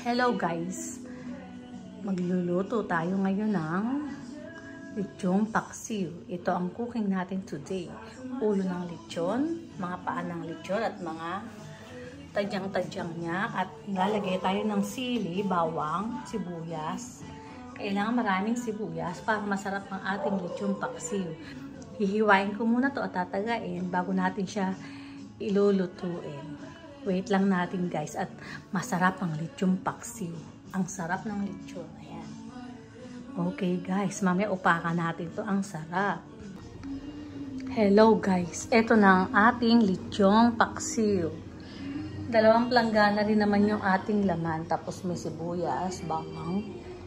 Hello guys! Magluluto tayo ngayon ng lechong paksiw. Ito ang cooking natin today. Ulo ng lechon, mga paa ng lechon at mga tadyang-tadyang niya. At lalagay tayo ng sili, bawang, sibuyas. Kailangan maraming sibuyas para masarap ang ating lechong paksiw. Hihiwain ko muna to at tatagain bago natin siya ilulutuin. Wait lang natin guys, at masarap ang lechong paksiw. Ang sarap ng lechon. Ayan. Okay guys, mamaya upakan natin to. Ang sarap. Hello guys, eto na ang ating lechong paksiw. 2 planggana rin naman yung ating laman. Tapos may sibuyas, bawang,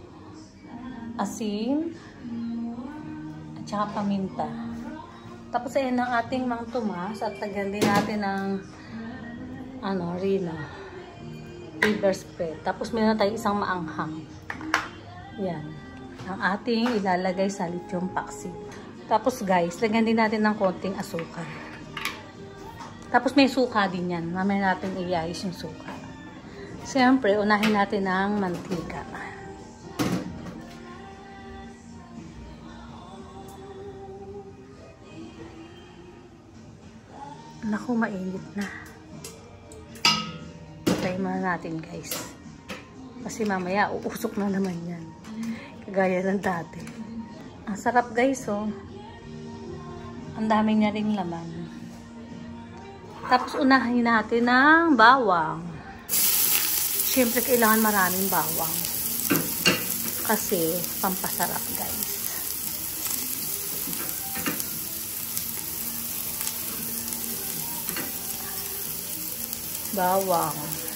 asin, at saka paminta. Tapos ayan ang ating Mang Tomas at tagyan din natin ng rina, liver spread. Tapos meron tayo isang maanghang. Yan. Ang ating ilalagay sa lechong paksiw. Tapos guys, lagyan din natin ng konting asukal. Tapos may suka din yan. Mamaya natin iayos yung suka. Siyempre, unahin natin ang mantika. Naku, mainit na. Try muna natin guys. Kasi mamaya uusok na naman yan. Kagaya ng dati. Ang sarap guys oh. Ang dami niya ring laman. Tapos unahin natin ng bawang. Siyempre kailangan maraming bawang. Kasi pampasarap guys. Bawang.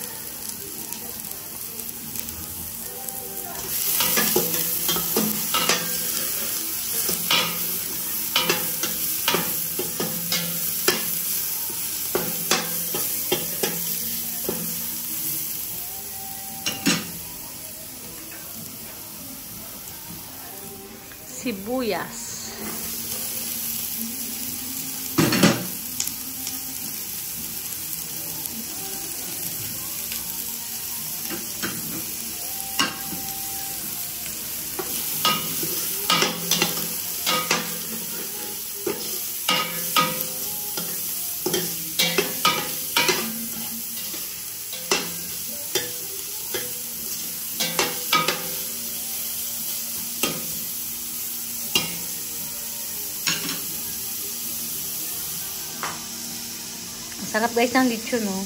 Sibuyas. Sarap guys ng lechon, no?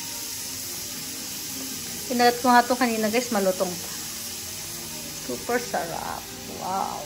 Pinagat ko nga ito kanina guys, malutong pa. Super sarap. Wow.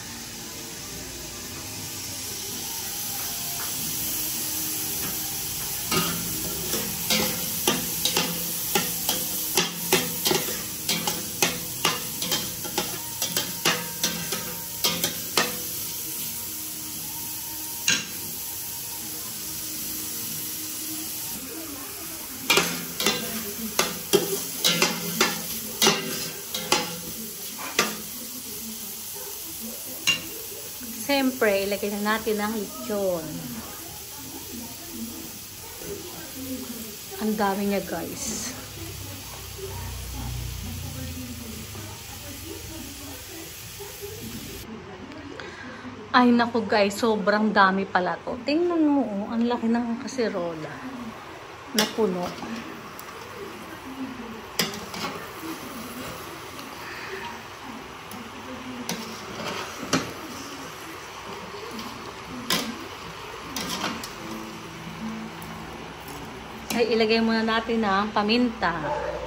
Siyempre, ilagay na natin ang lechon. Ang dami niya guys. Ay naku guys, sobrang dami pala to. Tingnan mo, oh, ang laki ng kaserola na puno. Ay, ilagay muna natin ang paminta.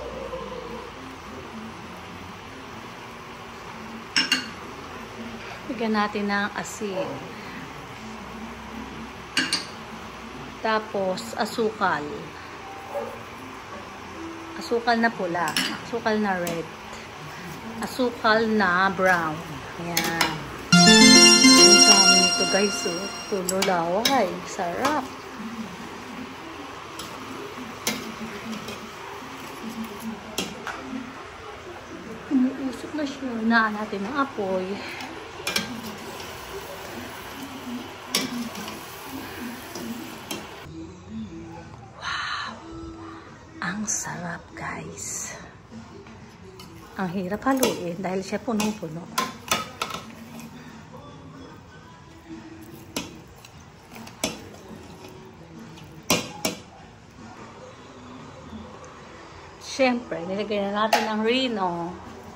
Ilagay natin ng asin. Tapos, asukal. Asukal na pula. Asukal na red. Asukal na brown. Ayan. Ang dami nito guys. Oh. Tulo laway. Sarap. Umuusok na siya. Hinaan natin ang apoy. Wow! Ang sarap guys. Ang hirap haluin dahil siya punong-puno. Siyempre, nilagay na natin ang Reno.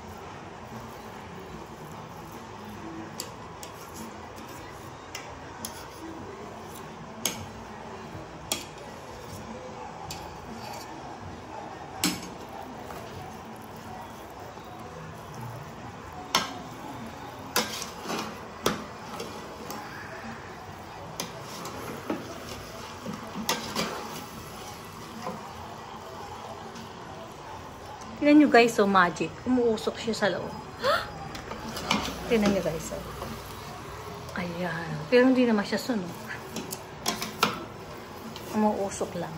Tignan nyo guys, so magic. Umuusok siya sa loob. Tignan nyo guys, so. Ayan. Pero hindi naman siya sunog. Umuusok lang.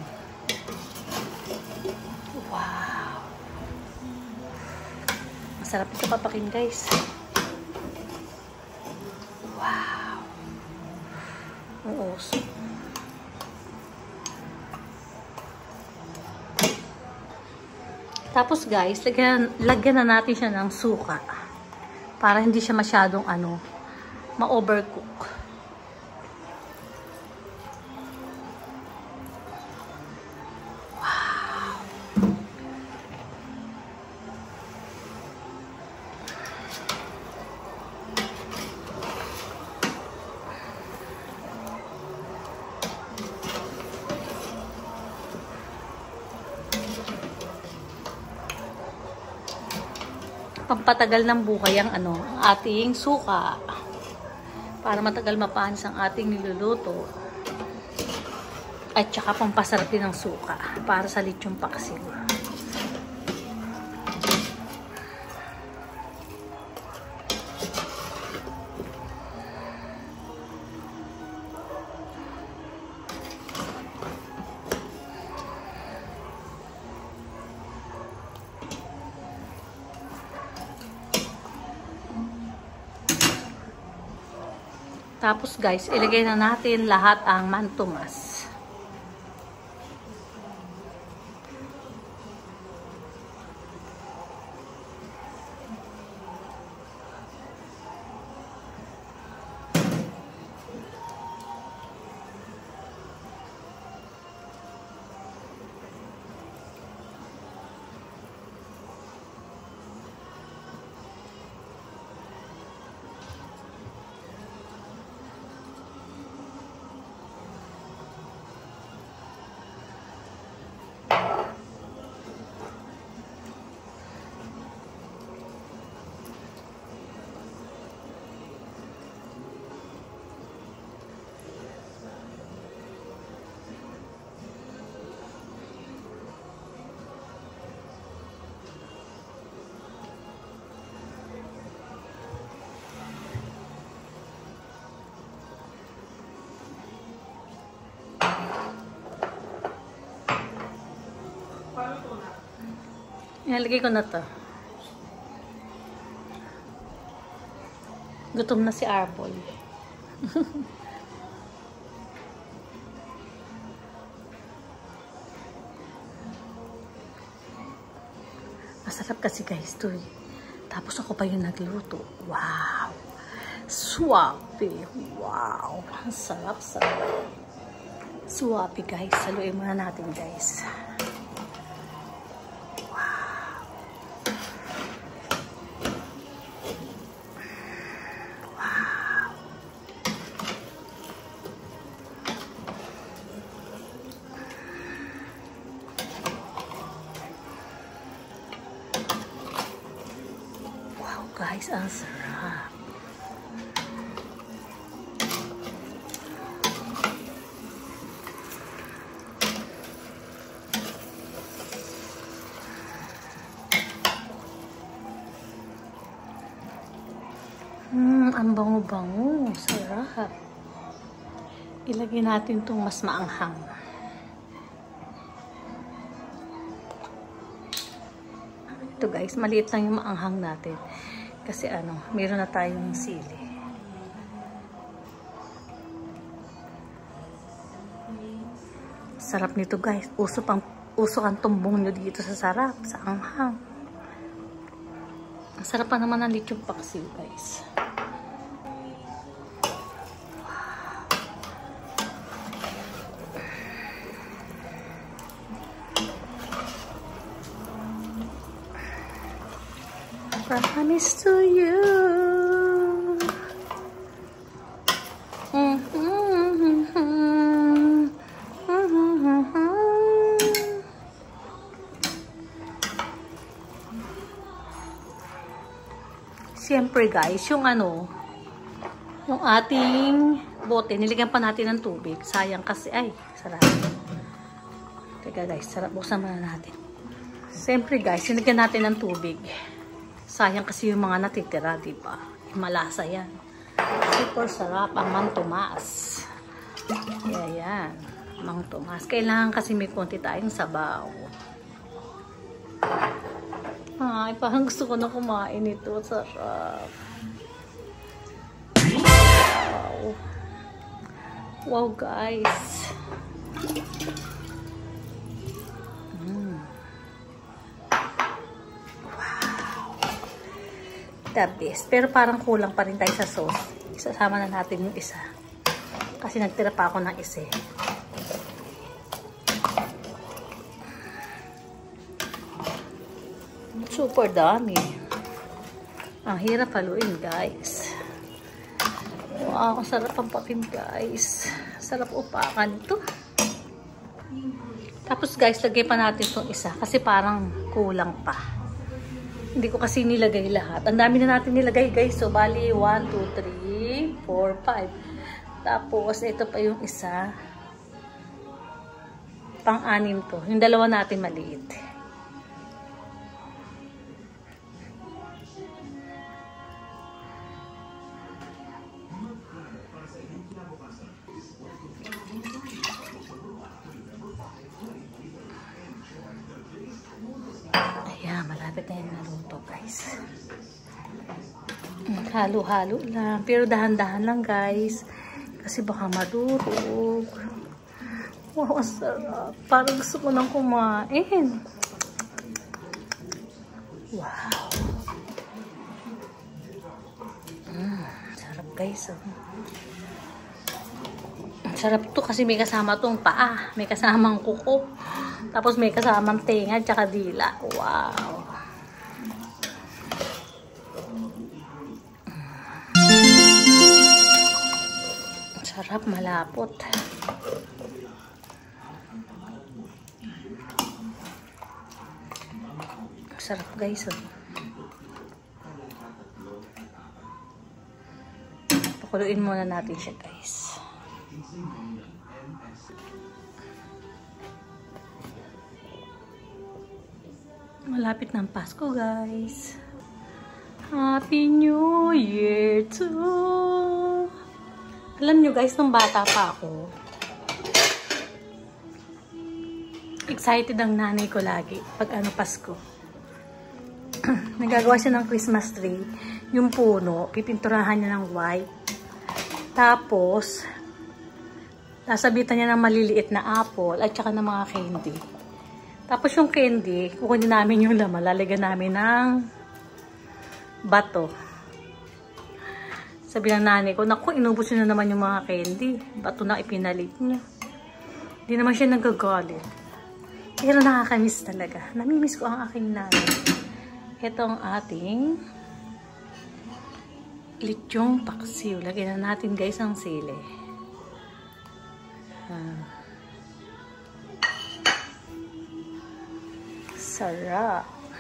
Wow. Masarap ito papakin guys. Wow. Umuusok. Tapos guys, lagyan na natin siya ng suka para hindi siya masyadong ma-overcook. Wow. Pampatagal ng buhay ang ating suka para matagal mapanis ang ating niluluto, at saka pampasarap din ng suka para sa lechon paksiw. Tapos guys, ilagay na natin lahat ang mantumas. Nilagay ko na to. Gutom na si Arbol. Masarap kasi guys to eh. Tapos ako pa yung nagluto. Wow! Swabe! Wow! Ang sarap-sarap. Swabe guys. Saluin muna natin guys. Guys, ang sarap. Ang bango-bango. Sarap. Ilagay natin itong mas maanghang. Ito guys, maliit lang yung maanghang natin. Kasi meron na tayong sili. Sarap nito guys. Usok ang tumbong nyo dito sa sarap, sa anghang. Masarap pa naman ang lechong paksiw, guys. Promise to you. Siyempre guys, yung ating bote, nilagyan pa natin ng tubig. Sayang kasi, ay, sarap. Teka guys, sarap. Buksan muna natin. Siyempre guys, nilagyan natin ng tubig. Sayang kasi yung mga natitira, diba? Malasa yan. Super sarap ang Mang Tomas. Yan. Mang Tomas. Kailangan kasi may konti tayong sabaw. Ay, parang gusto ko na kumain ito. Sarap. Wow. Wow, guys. Wow. The best. Pero parang kulang pa rin tayo sa sauce. Isasama na natin yung isa. Kasi nagtira pa ako ng isa. Super dami. Ang hirap haluin, guys. Wow, ang sarap ang papin, guys. Sarap upakan ito. Tapos, guys, lagay pa natin itong isa. Kasi parang kulang pa. Hindi ko kasi nilagay lahat. Ang dami na natin nilagay, guys. So, bali, 1, 2, 3, 4, 5. Tapos, ito pa yung isa. Pang-anim to. Yung dalawa natin maliit. Malapit na yung naluto, guys. Halo-halo lang. Pero dahan-dahan lang, guys. Kasi baka madurog. Wow, sarap. Parang gusto ko nang kumain. Wow. Sarap, guys. Sarap to kasi may kasama tong paa. May kasamang kuko. Tapos may kasamang tenga at saka dila. Wow. Sarap, malapot. Sarap, guys. Pakuluin muna natin siya, guys. Malapit ng Pasko, guys. Happy New Year too! Alam nyo, guys, nung bata pa ako, excited ang nanay ko lagi pag Pasko. Nagagawa siya ng Christmas tree. Yung puno, pipinturahan niya ng white. Tapos, nasabitan niya ng maliliit na apple at saka ng mga candy. Tapos yung candy, kukunin namin yung laman, lalagyan namin ng bato. Sabi ng nanay ko, naku, inubos nyo na naman yung mga candy. Bato na ipinalit niya. Hindi naman siya nagagalit. Pero nakakamiss talaga. Namimiss ko ang aking nanay. Ito ang ating lechong paksiw. Lagyan na natin, guys, ang sili. Sarap.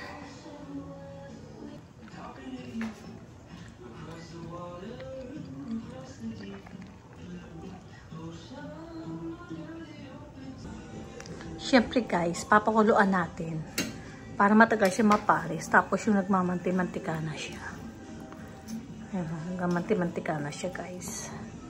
Siyempre, guys, papakuluan natin para matagal siya mapares. Tapos yung nagmamanti-mantika na siya. Ayan, nagmamanti-mantika na siya, guys.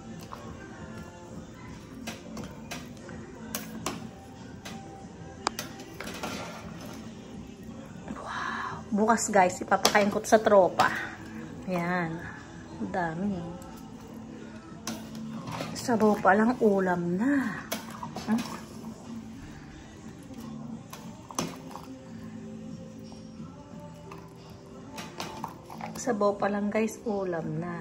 Wow. Bukas, guys, ipapakain ko sa tropa. Ayan. Ang dami. Sabaw pa lang, ulam na. sabaw pa lang guys, ulam na.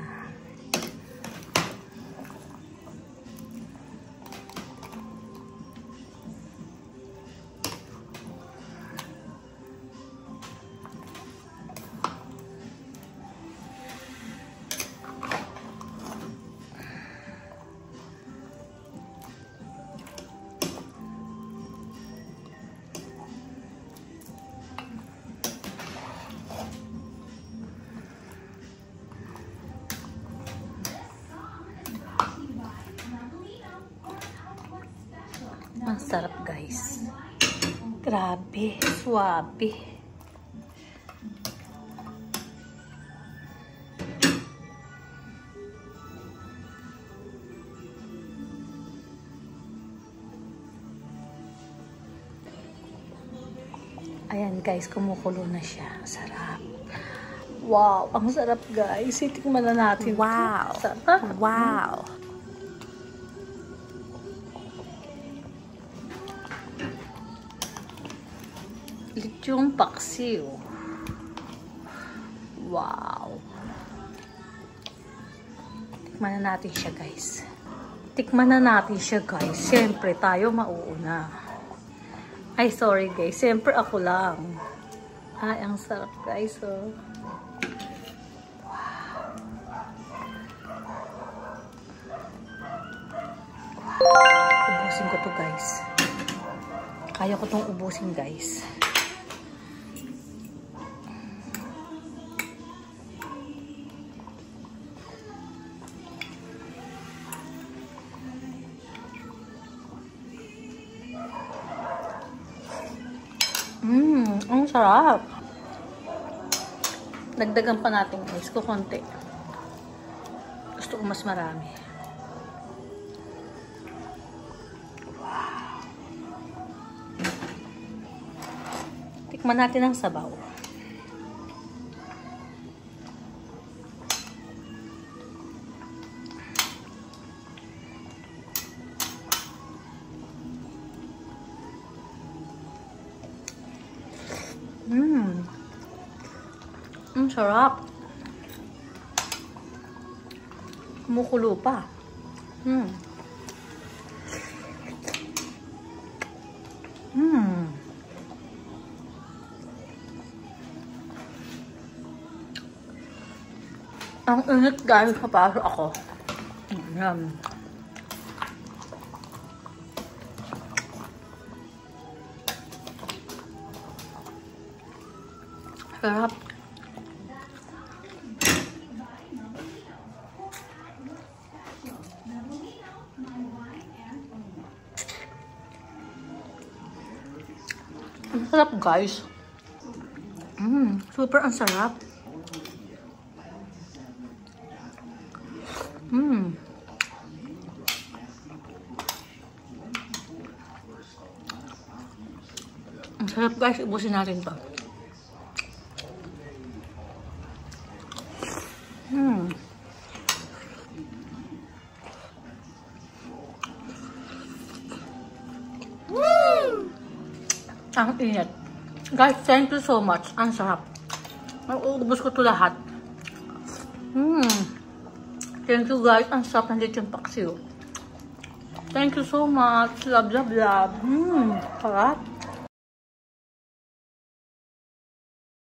Ang sarap guys. Grabe, swabe. Ayan guys, kumukulo na siya. Sarap. Wow, ang sarap guys. Itikman na natin. Wow. Sarap. Wow. Lechong paksiw. Wow. Tikman na natin siya guys. Tikman na natin siya guys. Siyempre tayo mauuna. Ay sorry guys. Siyempre ako lang. Ay ang sarap guys. Oh. Wow. Ubusin ko to guys. Kaya ko tong ubusin guys. Ang sarap. Dagdagan pa natin guys, konti. Gusto ko mas marami. Wow. Tikman natin ang sabaw. Ang sarap. Kumukulo pa. Ang init guys, kapasok ako. Ayan. Sarap. Ang sarap guys. Super ang sarap. Ang sarap guys, ubusin natin to. Ang init. Guys, thank you so much. Ang sarap. Ubus ko to lahat. Thank you guys. Ang sarap ng lechong paksiw. Thank you so much. Love, love, love. Sarap.